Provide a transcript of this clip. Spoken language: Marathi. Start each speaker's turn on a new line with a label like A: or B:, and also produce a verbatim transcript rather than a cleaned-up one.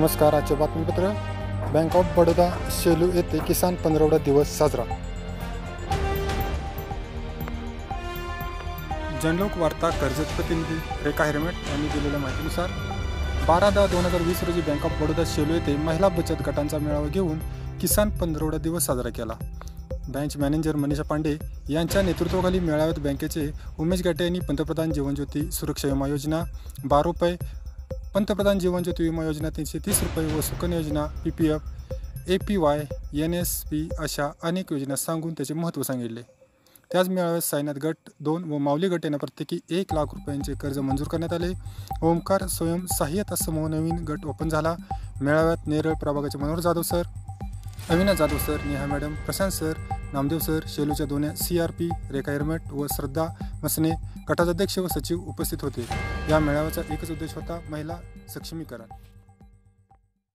A: नमस्कार. आजचे बातमीपत्र. बँक ऑफ बडोदा सेलू येथे किसान पंधरवडा दिवस साजरा. जनलोक वार्ता कर्जत प्रतिनिधी रेखा हिरमेट यांनी दिलेल्या माहितीनुसार बारा दहा दोन हजार वीस रोजी बँक ऑफ बडोदा सेलू येथे महिला बचत गटांचा मेळावा घेऊन किसान पंधरवडा दिवस साजरा केला. बँच मॅनेजर मनीषा पांडे यांच्या नेतृत्वाखाली मेळाव्यात बँकेचे उमेश गाटे यांनी पंतप्रधान जीवनज्योती सुरक्षा विमा योजना बारा रुपये, पंतप्रधान जीवनज्योती विमा योजना तीनशे तीस रुपये व सुकन्या योजना P P F, A P Y, N S P अशा अनेक योजना सांगून त्याचे महत्त्व सांगितले. त्याच मेळाव्यात साईनाथ गट दोन व माऊली गट यांना प्रत्येकी एक लाख रुपयांचे कर्ज मंजूर करण्यात आले. ओमकार स्वयंसहाय्यता समूह नवीन गट ओपन झाला. मेळाव्यात नेरळ प्रभागाचे Manohar Jadhav sir, Avinash Jadhav sir, Neha madam, Prashant sir, Namdev sir, शेलूच्या दोन C R P Rekha Hirmet व श्रद्धा मसने गटाचे अध्यक्ष व सचिव उपस्थित होते. या मेळाव्याचा एकच उद्देश होता, महिला सक्षमीकरण.